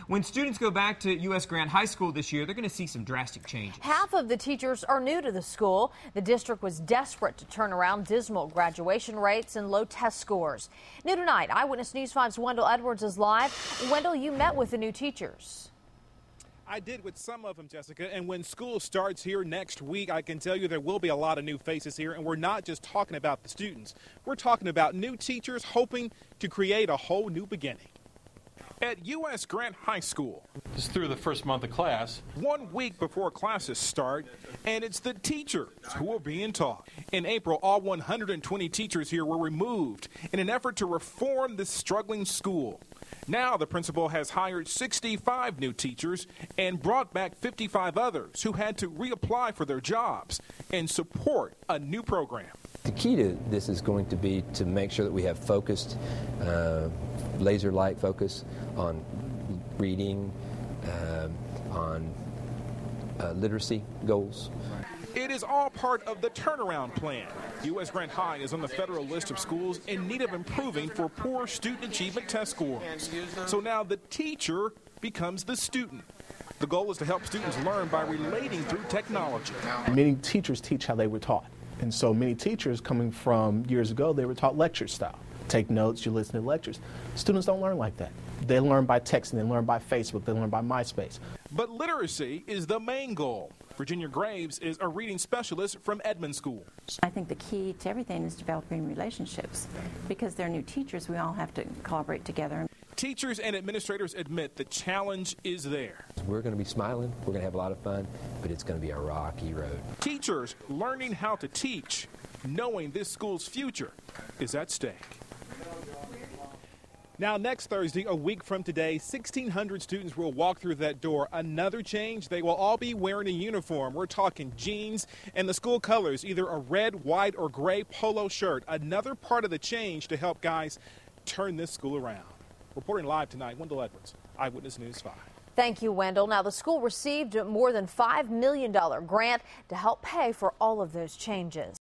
When students go back to U.S. Grant High School this year, they're going to see some drastic changes. Half of the teachers are new to the school. The district was desperate to turn around dismal graduation rates and low test scores. New tonight, Eyewitness News 5's Wendell Edwards is live. Wendell, you met with the new teachers. I did with some of them, Jessica, and when school starts here next week, I can tell you there will be a lot of new faces here, and we're not just talking about the students. We're talking about new teachers hoping to create a whole new beginning. At U.S. Grant High School. Just through the first month of class. 1 week before classes start, and it's the teachers who are being taught. In April, all 120 teachers here were removed in an effort to reform this struggling school. Now the principal has hired 65 new teachers and brought back 55 others who had to reapply for their jobs and support a new program. The key to this is going to be to make sure that we have focused, laser-like focus on reading, on literacy goals. It is all part of the turnaround plan. U.S. Grant High is on the federal list of schools in need of improving for poor student achievement test scores. So now the teacher becomes the student. The goal is to help students learn by relating through technology. Many teachers teach how they were taught. And so many teachers coming from years ago, they were taught lecture style. Take notes, you listen to lectures. Students don't learn like that. They learn by texting, they learn by Facebook, they learn by MySpace. But literacy is the main goal. Virginia Graves is a reading specialist from Edmond School. I think the key to everything is developing relationships. Because they're new teachers, we all have to collaborate together. Teachers and administrators admit the challenge is there. We're going to be smiling, we're going to have a lot of fun, but it's going to be a rocky road. Teachers learning how to teach, knowing this school's future is at stake. Now, next Thursday, a week from today, 1,600 students will walk through that door. Another change, they will all be wearing a uniform. We're talking jeans and the school colors, either a red, white, or gray polo shirt. Another part of the change to help guys turn this school around. Reporting live tonight, Wendell Edwards, Eyewitness News 5. Thank you, Wendell. Now, the school received more than $5 million grant to help pay for all of those changes.